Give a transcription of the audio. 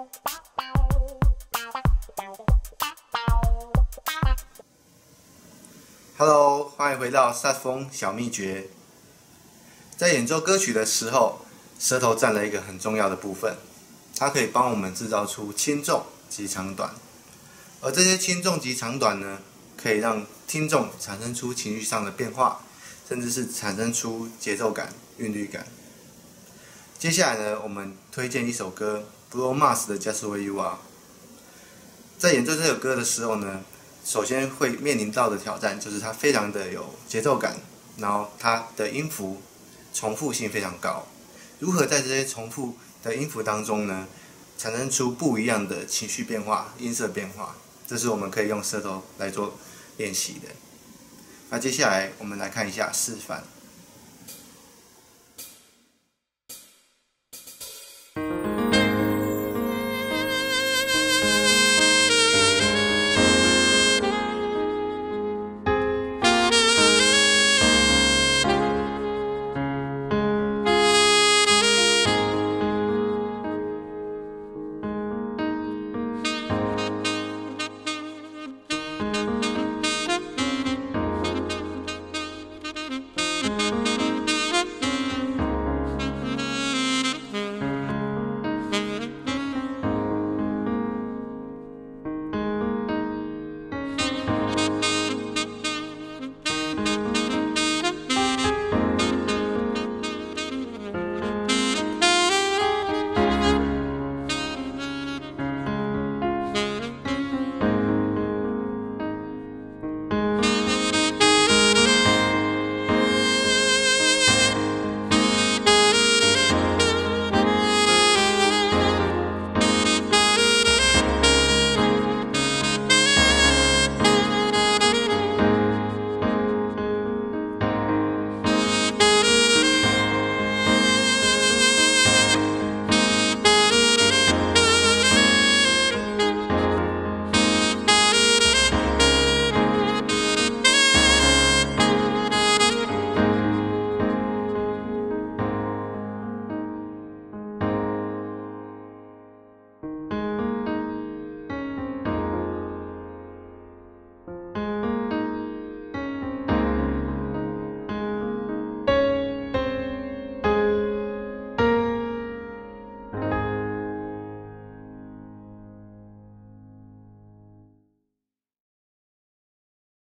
Hello， 欢迎回到萨风小秘诀。在演奏歌曲的时候，舌头占了一个很重要的部分，它可以帮我们制造出轻重及长短。而这些轻重及长短呢，可以让听众产生出情绪上的变化，甚至是产生出节奏感、韵律感。接下来呢，我们推荐一首歌 Bruno Mars 的 Just Where You Are。在演奏这首歌的时候呢，首先会面临到的挑战就是它非常的有节奏感，然后它的音符重复性非常高。如何在这些重复的音符当中呢，产生出不一样的情绪变化、音色变化，这是我们可以用舌头来做练习的。那接下来我们来看一下示范。